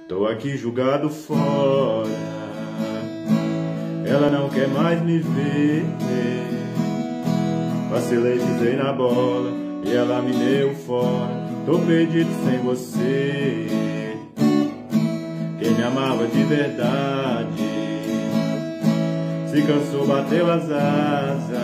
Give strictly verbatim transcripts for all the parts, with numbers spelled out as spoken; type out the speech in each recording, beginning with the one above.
Tô aqui jogado fora, ela não quer mais me ver. Vacilei, pisei na bola e ela me deu fora. Tô perdido sem você. Quem me amava de verdade se cansou, bateu as asas.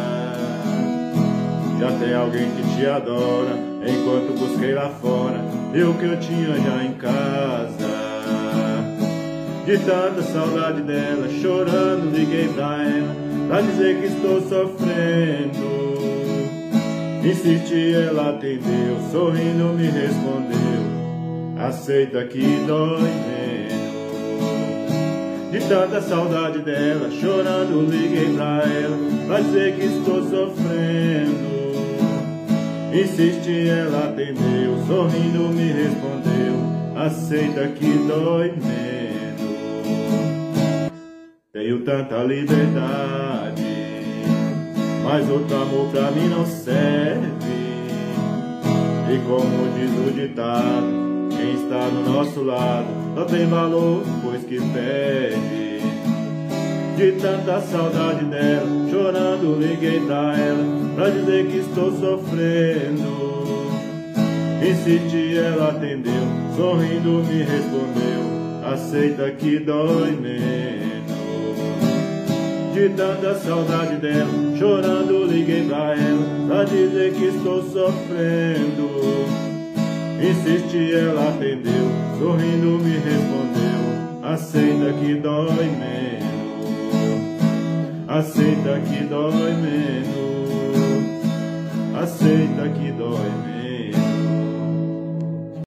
Já tem alguém que te adora, enquanto busquei lá fora eu que eu tinha já em casa. De tanta saudade dela, chorando liguei pra ela pra dizer que estou sofrendo. Insisti, ela atendeu, sorrindo me respondeu: aceita que dói menos. De tanta saudade dela, chorando liguei pra ela pra dizer que estou sofrendo. Insisti, ela atendeu, sorrindo me respondeu: aceita que dói menos. Tenho tanta liberdade, mas outro amor pra mim não serve. E como diz o ditado, quem está no nosso lado só tem valor pois que perde. De tanta saudade dela, chorando liguei pra ela pra dizer que estou sofrendo. Insisti, ela atendeu, sorrindo me respondeu: aceita que dói menos. De tanta saudade dela, chorando liguei pra ela pra dizer que estou sofrendo. Insisti, ela atendeu, sorrindo me respondeu: aceita que dói menos. Aceita que dói menos. Aceita que dói menos.